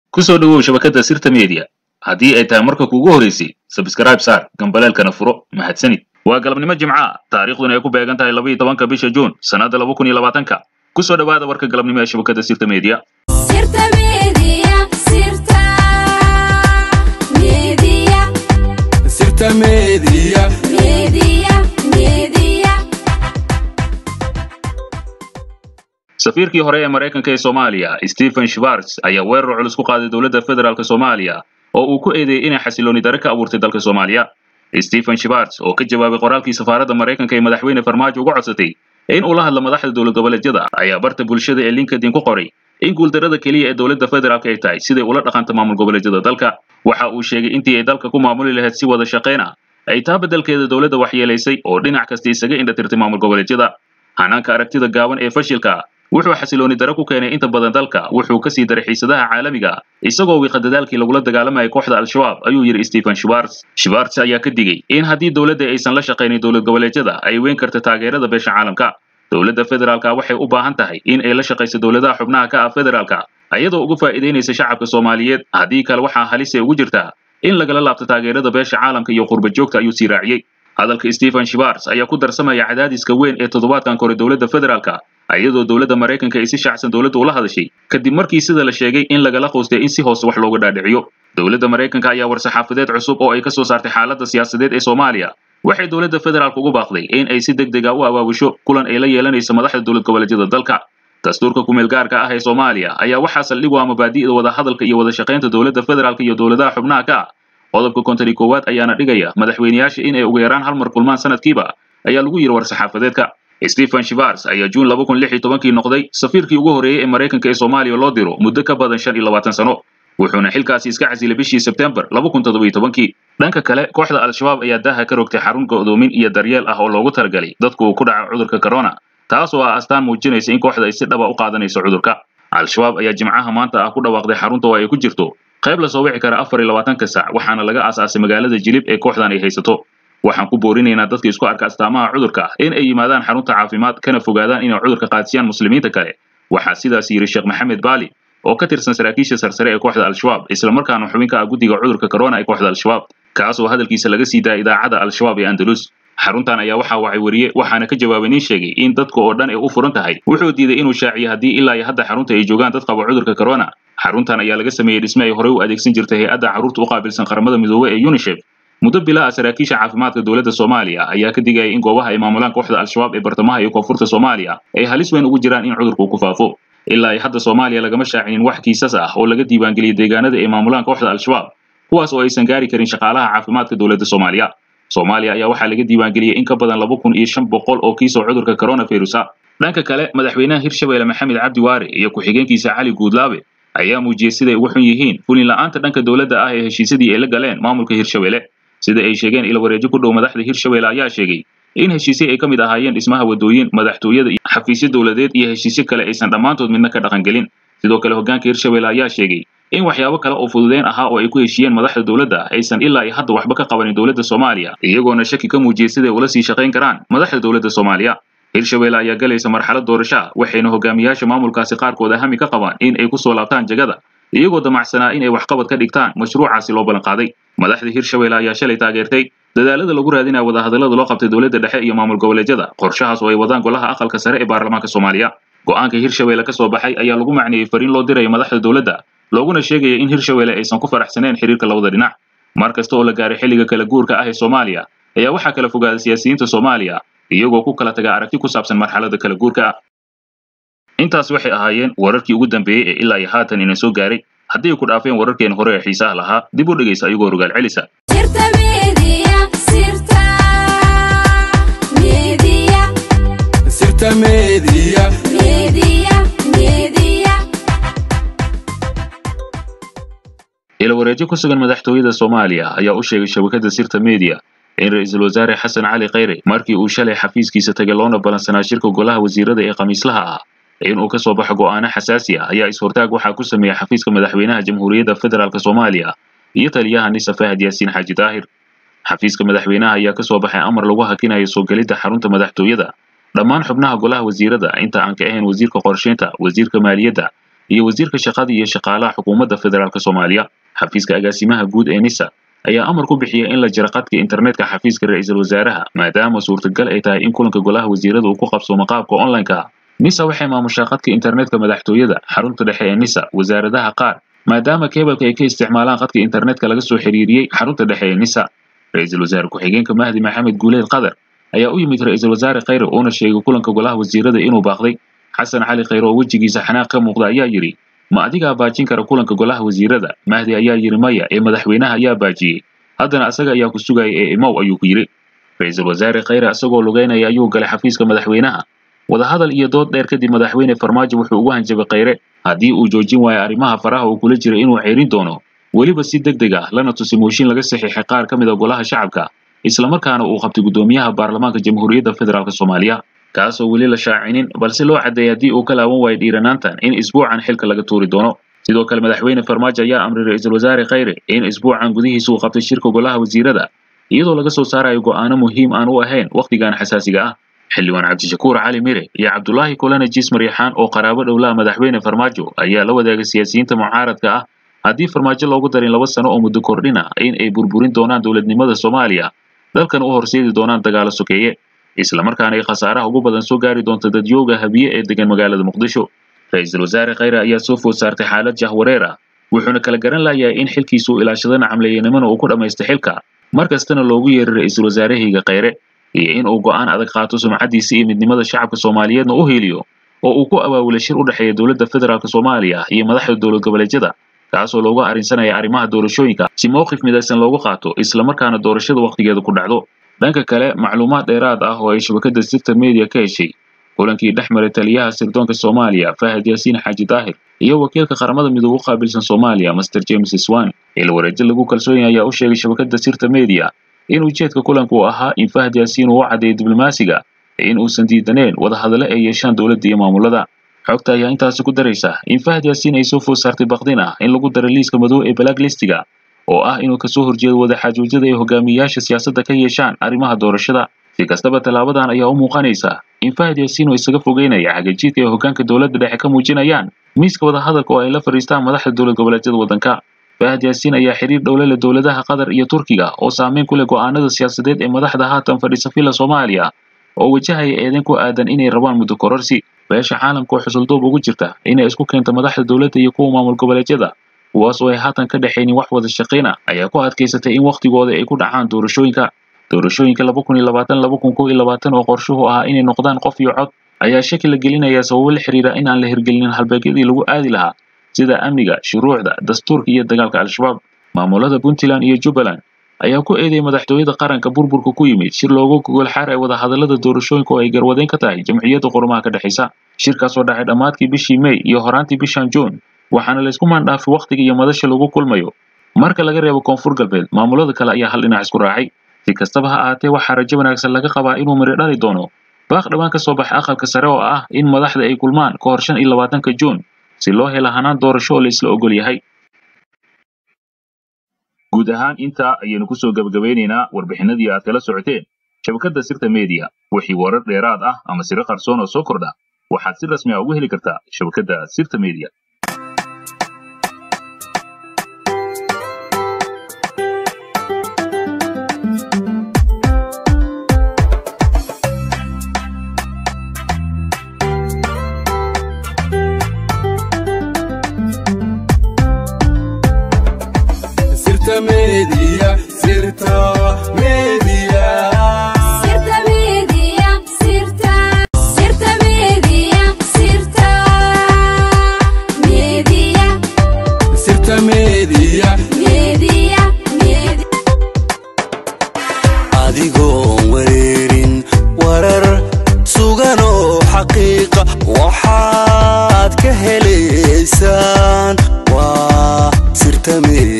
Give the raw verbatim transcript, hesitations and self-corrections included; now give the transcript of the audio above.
ku soo dhawow shabakada Sirta Media haddii ay tahay marka kuugu horeysay subscribe saar gambaleelkana furo mahadsanid waa galabnimo jimca taariikhduna ay ku beegan tahay laba iyo tobanka bisha June sanada laba kun iyo labaatanka ku soo dhawaada warka galabnimo ee shabakada Sirta Media Sirta Media Sirta Media Sirta Media Media Media safiirkii hore ee Mareykanka ee Soomaaliya Stephen Schwartz ayaa weerar culus ku qaaday dowladda federaalka Soomaaliya oo uu ku eedeeyay inay xasilooni darro ka abuurtay dalka Soomaaliya Stephen Schwartz oo ka jawaabay qoraalkii safaaradda Mareykanka ee madaxweyne Farmaajo uga codsatay in uu la hadlo madaxda dowlad goboleedyada ayaa barta bulshada ee LinkedIn ku qoray in guuldarrada kaliya ee dowladda federaalka ay tahay siday ula dhaqanto maamul goboleedyada dalka waxa uu sheegay intii ay dalka ku maamuli lahayd si wada shaqeyn ah ay taa beddelkeeda dowladda waxyeelaysay oo dhinac kasta isaga indhatirtay maamul goboleedyada hanaanka aragtida gaaban ee fashilka wuxuu xasilooni darro ku keenay inta badan dalka wuxuu ka sii daray xiisadaha caalamiga isagoo wiiqa dadaalkii lagula dagaalamayay kooxda al-shabaab ayuu yiri Stephen Schwartz Schwartz ayaa ka digay in haddii dowladda aysan la shaqeynin dowlad goboleedyada ay weyn karto taageerada beesha caalamka dowladda federaalka waxay u baahan tahay in ay la shaqeyso dowladaha xubnaha ka ah federaalka ayadoo uga faa'iideynaysa shacabka Soomaaliyeed haddii kale waxa halis ay ugu jirtaa in lagala laabto taageerada beesha caalamka iyo qurba joogta ayuu sii raaciyay hadalka Stephen Schwartz ayaa ku darsamaya cadaadiska weyn ee toddobaadkan kore dowladda federaalka ayadoo dowladda Mareykanka ay si shacsan dowladda ula hadashay kadib markii sida la sheegay in lagala qoostay in si hoos wax looga dhaadhiciyo dowladda Mareykanka ayaa war-saxaafadeed cusub oo ay ka soo saartay xaaladda siyaasadeed ee Soomaaliya waxay dowladda federaalka ugu baaqday in ay si degdeg ah u abaabusho kulan ay la yeelanayso madaxda dowlad goboleedyada dalka dastuurka ku meel gaarka ah ee Soomaaliya ayaa waxa saldhig u ah mabaadi'da wada hadalka iyo wada shaqeynta dowladda federaalka iyo dowladaha xubnaha ka ah qodobka konton iyo koowaad ayaana dhigaya madaxweynayaasha in ay ugu yaraan hal mar kulmaan sanadkiiba ayaa lagu yiri war-saxaafadeedka Stephen Schwartz ayaa June laba kun lix iyo toban noqday safiirkii ugu horeeyay ee Mareykanka ee Soomaaliya loo diro muddo ka badan shan iyo labaatan sano wuxuuna xilkaasi iska casilay bishii September laba kun toddoba iyo toban dhanka kale kooxda al-shabaab ayaa daaha ka rogtay xarun go'doomin iyo daryeel ah oo loogu talagalay dadku uu ku dhaco cudurka corona taas oo ah astaan muujinaysa in kooxda ay si dhab ah u qaadanayso cudurka al-shabaab ayaa jimcaha maanta ah ku dhawaaqday xarunta oo ay ku jirto qayb la soo wici kara afar iyo labaatanka saac waxaana laga aasaasay magaalada Jilib ee kooxdan ay haysato waxaan ku boorinaynaa dadka isku arka astaamaha cudurka in ay yimaadaan xarunta caafimaad kana fogaadaan inay cudurka qaadsiiyaan muslimiinta kale waxaa sidaas yiri Sheekh Maxamed Baali oo ka tirsan saraakiisha sarsare ee kooxda al-shabaab isla markaana xubin ka ah guddiga cudurka corona ee kooxda al-shabaab kaas oo hadalkiisa laga sii daayay idaacada al-shabaab ee Andalus xaruntan ayaa waxa wacay wariye waxaana ka jawaabay nin sheegay in dadku oo dhan ay u furan tahay wuxuu diiday inuu shaaciyo haddii ilaa iyo hadda xarunta ay joogaan dad qaba cudurka corona xaruntan ayaa laga sameeyay dhisme ay horey u adeegsan jirtay hay'adda carruurta u qaabilsan qaramada midoobay ee UNICEF muddo bilaa saraakiisha caafimaadka dowladda Soomaaliya ayaa ka digaya in goobaha ay maamulaan kooxda al-shabaab ee bartamaha iyo koonfurta Soomaaliya ay halis weyn ugu jiraan in cudurku ku faafo ilaa ay hadda Soomaaliya lagama shaacinin wax kiisas ah oo laga diiwaangeliyay deegaanada ay maamulaan kooxda al-shabaab kuwaas oo aysan gaari karin shaqaalaha caafimaadka dowladda Soomaaliya Soomaaliya ayaa waxaa laga diiwaangeliyay in ka badan laba kun iyo shan boqol oo kiis oo cudurka coronavirus ah dhanka kale madaxweynaha Hirshabelle Maxamed Cabdi Waare iyo ku-xigeenkiisa Cali Guudlaabe ayaa muujiyay sida ay ugu xun yihiin fulin la'aanta dhanka dowladda ah ee heshiisyadii ay la galeen maamulka Hirshabelle sida ay sheegeen ila wareejo ku dhow madaxda Hirshabelle ayaa sheegay in heshiisyo ay ka mid ahaayeen dhismaha wadooyin madaxtooyada iyo xafiisyo dowladeed iyo heshiisyo kale aysan dhammaantood midna ka dhaqan gelin sidoo kale hoggaanka Hirshabelle ayaa sheegay in waxyaabo kale oo fududeyn ahaa oo ay ku heshiiyeen madaxda dowladda aysan ilaa iyo hadda waxba ka qabanin dowladda Soomaaliya iyagoona shaki ka muujiyay sida ay ula sii shaqeyn karaan madaxda dowladda Soomaaliya Hirshabelle ayaa galaysa marxalad doorasho waxayna hogaamiyaasha maamulkaasi qaarkood ahami ka qabaan in ay ku soo laabtaan jagada iyagoo damacsanaa in ay waxqabad ka dhigtaan mashruucaasi loo balan qaaday madaxda Hirshabelle ayaa shalay taageertay dadaalada lagu raadinayo wada hadallada loo qabtay dowladda dhexe iyo maamul goboleedyada qorshahaas oo ay wadaan golaha aqalka sare ee baarlamaanka Soomaaliya go'aanka Hirshabelle ka soo baxay ayaa lagu macneeyay fariin loo diray madaxda dowladda looguna sheegay in Hirshabelle aysan ku faraxsaneen xiriirka labada dhinac markasta oo la gaaray xilliga kala guurka ah ee Soomaaliya ayaa waxa kala fogaaday siyaasiyiinta Soomaaliya iyagoo ku kala taga aragti ku saabsan marxaladda kala guurka intaas waxay ahaayeen wararkii ugu dambeeyay ee ilaa iyo haatan ina soo gaaray haddii ku dhaafeen wararkeen hore ee xiisaha lahaa dib u dhigaysa ayagoo rogaal celisa Sirta Media Sirta Media Sirta Media Media Media ila wareejo ku sugan madaxtooyada Soomaaliya ayaa u sheegay shabakada Sirta Media in ra'iisul wasaare Xasan Cali Khayre markii uu shalay xafiiskiisa tagay loona balansanaa shirka golaha wasiirada ee khamiislaha ah in uu ka soo baxo go'aano xasaasi ah ayaa is-hortaag waxa ku sameeyay xafiiska madaxweynaha Jamhuuriyadda Federaalka Soomaaliya iyo taliyaha Nisa Fahad Yaasiin Xaaji Daahir xafiiska madaxweynaha ayaa ka soo baxay amar lagu hakinayo soo galida xarunta madaxtooyada dhammaan xubnaha golaha wasiirada inta aan ka ahayn wasiirka qorsheynta wasiirka maaliyadda iyo wasiirka shaqada iyo shaqaalaha xukuumadda federaalka Soomaaliya. Xafiiska agaasimaha guud ee NISA ayaa amar ku bixiyay in la jaro qadka internetka xafiiska ra'iisul wasaaraha maadaama suurtagal ay tahay in kulanka golaha wasiirada uu ku qabsoomo qaabka online-ka. NISA waxay maamushaa qadka internetka madaxtooyada, xarunta dhexe ee NISA, wasaaradaha qaar maadaama keebalka ay ka isticmaalaan qadka internetka laga soo xiriiriyay xarunta dhexe ee NISA. Ra'iisul wasaare ku-xigeenka Mahdi Maxamed Guuleed Qadar ayaa u yimid ra'iisul wasaare Khayre oo sheegay kulanka golaha wasiirada inuu baaqday. Xasan Cali Khayre oo wajigiisa xanaaq ka muuqda ayaa yiri ma adiga baajin kara kulanka golaha wasiirada. Mahdi ayaa yiri maya ee madaxweynaha ayaa baajiyay, haddana asaga ayaa ku sugayay ee imaw ayuu ku yiri. Ra'iisul wasaare Khayre asagoo lugeynaya ayuu galay xafiiska madaxweynaha. wada hadal iyo dood dheer kadib madaxweyne Farmaajo wuxuu ugu hanjabay Khayre haddii uu joojin waayo arrimaha faraha uu kula jiray inuu xeerin doono, weliba si degdeg ah lana tusi mooshin laga saxiixay qaar ka mid ah golaha shacabka, isla markaana uu qabtay gudoomiyaha baarlamaanka Jamhuuriyadda Federaalka Soomaaliya, kaasoo weli la shaacinin balse loo cadeeyay haddii uu ka laaban waayo dhiiranaantan in isbuucan xilka laga tuuri doono. sidoo kale madaxweyne Farmaajo ayaa amray ra'iisul wasaare Khayre in isbuucan gudihiisa uu qabtay shirka golaha wasiirada iyadoo laga soo saarayo go'aano muhiim aan u ahayn waqtigan xasaasiga ah. xildhibaan Cabdishakuur Cali Mire iyo Cabdullaahi Kulane Jiis Maryaxaan oo qaraabo dhowlaa madaxweyne Farmaajo ayaa la wadaagay siyaasiyiinta mucaaradka ah haddii Farmaajo loogu darin laba sano oo muddo kordhina in ay burburin doonaan dowladnimada Soomaaliya, dalkan u horseedi doonaan dagaalo sokeeye, isla markaana ay khasaaraha ugu badan soo gaari doonto dadyooga habiye ee degan magaalada Muqdisho. Ra'iisul wasaare Khayre ayaa soo food saartay xaalad jahwareer ah, wuxuuna kala garan lahayaa in xilkiisu uu ilaashadana camleeyanimana uu ku dhamaystay xilka, markastana loogu yeeray ra'iisul wasaarahayga Khayre iyo in uu go'aan adag qaato sumcadiisa iyo midnimada shacabka Soomaaliyeedna u heeliyo oo uu ku abaabulay shir u dhaxeeya dowladda federaalka Soomaaliya iyo madaxda dowlad goboleedyada, kaasoo loogu arinsanaya arrimaha doorashooyinka si mowqif midaysan loogu qaato isla markaana doorashada waqtigeeda ku dhacdo. dhanka kale macluumaad dheeraad ah oo ay shabakada Sirta Media ka heshay kulankii dhexmaray taliyaha sirdoonka Soomaaliya Fahad Yaasiin Xaaji Daahir iyo wakiilka qaramada midowga u qaabilsan Soomaaliya Master James Swan ila wareejin lagu kalsoon yahay ayaa u sheegay shabakada Sirta Media in ujeedka kulanku uu ahaa in Fahad Yaasiin uu cadeeyay diblomaasiga in uusan diidaneen wada hadallo ay yeeshaan dowladda iyo maamulada. xogta ayaa intaas ku daraysa in Fahad Yaasiin ay soo food saartay baqdin ah in lagu daro liiska madow ee blacklistiga oo ah inuu ka soo horjeedo wada xaajoojyada ay hogaamiyayaasha siyaasadda ka yeeshaan arrimaha doorashada. si kastaba talaabadan ayaa u muuqanaysa in Fahad Yaasiin uu isaga fogeynaya xaqiijinta ay hoggaanka dowladda dhexe ka muujinayaan miiska wada hadalka oo ay la fariistaan madaxda dowlad goboleedyada waddanka. Fahad Yaasiin ayaa xiriir dhow la leh dowladaha Qatar iyo Turkiga oo saameyn ku leh go'aanada siyaasadeed ee madaxda haatan fadhiisa fila Soomaaliya oo wajahaya eedayn ku aadan inay rabaan muddo kororsi. beesha caalamka oo xusuldoob ugu jirta inay isku keento madaxda dowladda iyo kuwa maamul goboleedyada kuwaas oo ay haatan ka dhaxaynin wax wada shaqeyna ayaa ku adkaysatay in waqtigooda ay ku dhacaan doorashooyinka doorashooyinka laba kun iyo labaatan laba kun iyo labaatan oo qorshuhu ahaa inay noqdaan qof iyo cod ayaa shaki la gelinaya sababo la xiriira in aan la hirgelinin halbeegyadii lagu aadi lahaa sida amniga, shuruucda, dastuurka iyo dagaalka Al-Shabaab. maamulada Puntland iyo Jubbaland ayaa ku eedeeyay madaxtooyada qaranka burburka ku yimid shir loogu gogol xaar ay wada hadallada doorashooyinka oo ay garwadeyn ka tahay jamciyadda qurumaha ka dhaxaysa. shirkaas oo dhacay dhammaadkii bishii May iyo horaantii bishan June waxaana la isku maandhaafay waqtiga iyo madasha lagu kulmayo. marka laga reebo Koonfur Galbeed, maamulada kale ayaa hal dhinac isku raacay. si kastaba ha ahaatee waxaa rajo wanaagsan laga qabaa inuu miro dhali doono baaq dhawaan ka soo baxay aqalka sare oo ah in madaxda ay kulmaan ka hor shan iyo labaatanka June si loo helo hanaan doorasho oo la isla ogol yahay. guud ahaan inta ayaynu ku soo gabagabeynaynaa warbixinadii aad kala socoteen shabakada Sirta Media. wixii warar dheeraad ah ama sirro qarsoon oo soo kordha waxaad si rasmi ah ugu heli kartaa shabakada Sirta Media. Sirta Media, Sirta Media. Sirta Media, Sirta, Sirta Media, Sirta Media, Sirta Media. Media, Media. adigoon wareerin warar sugan oo xaqiiqa waxaad ka helaysaan waa Sirta Media.